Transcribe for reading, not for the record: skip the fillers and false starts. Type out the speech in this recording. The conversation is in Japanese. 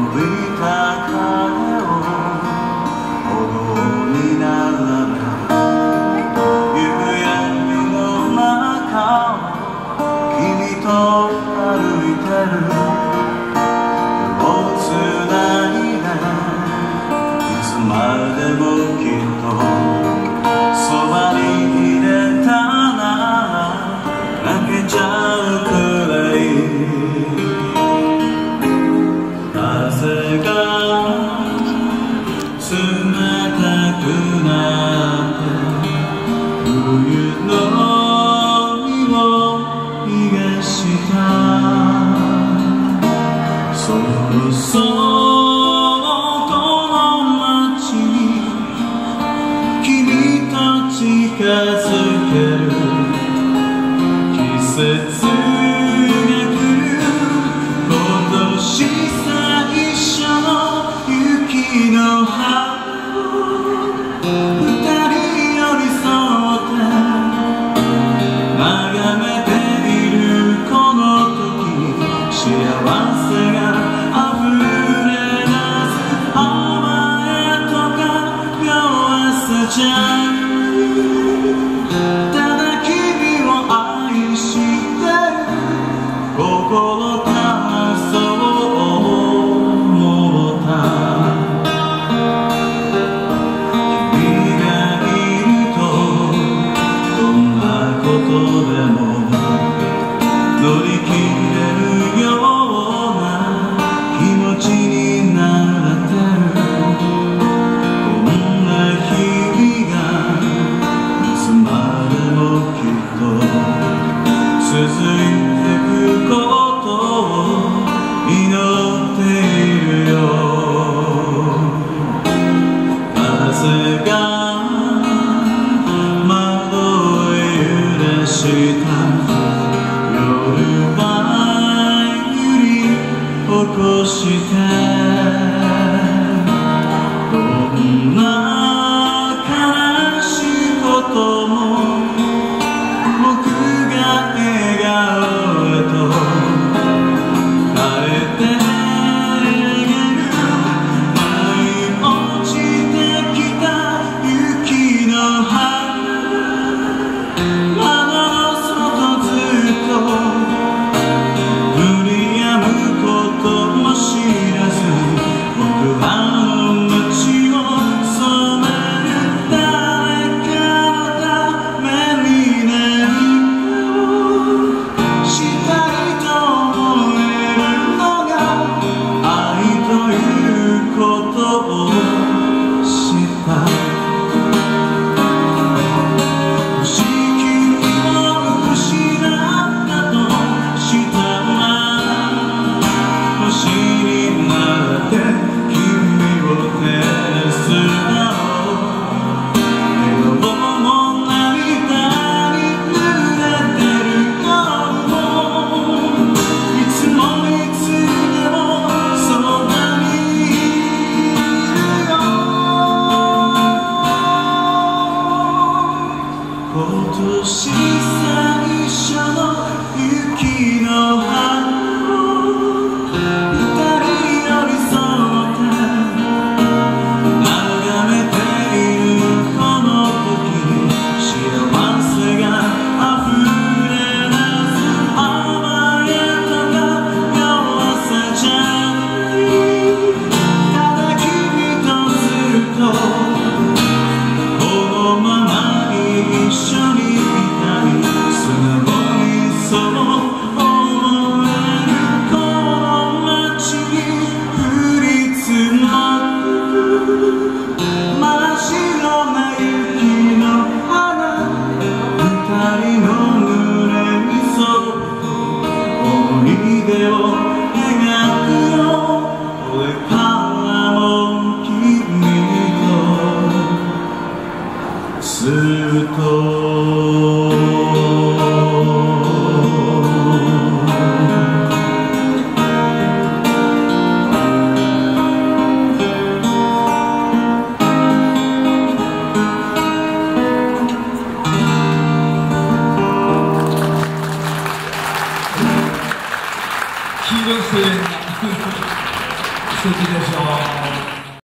いた影を歩道に並べ夕闇の中を君と歩いてる手をつないでいつまでもきっとそばにいれたなら泣けちゃうくらい風が冷たくなって冬の日を逃がしたそろそろこの街に君と近づける季節が来る今年最初の雪の葉二人寄り添って眺めているこの時幸せが溢れ出す甘えとか弱さじゃただ君を愛してる心からそう思った君がいるとどんなことでも乗り切れるような気持ちになってるこんな日々がいつまでもきっと続いてくことを祈っているよ風が窓へ揺らした夜はゆり起こしてどんな悲しいことも僕が笑顔へと変えてあげる舞い落ちてきた雪の葉窓の外ずっと降り止むことも知らず僕らの街を染める誰かのためにねしたいと思えるのが愛ということを知ったもし君を失ったとしたら星になって君を照らすだろう笑顔も涙に濡れてる夜もいつもいつでもそばにいるよ今年最初の雪の葉二人寄り添って眺めているこの時幸せが溢れ出す甘えとか弱さじゃないただ君とずっとこのまま一緒にいたい素直にそう思えるこの街に降り積もる真っ白な雪の花二人の胸にそっと思い出を描くよこれからも君とずっと素敵でしょう。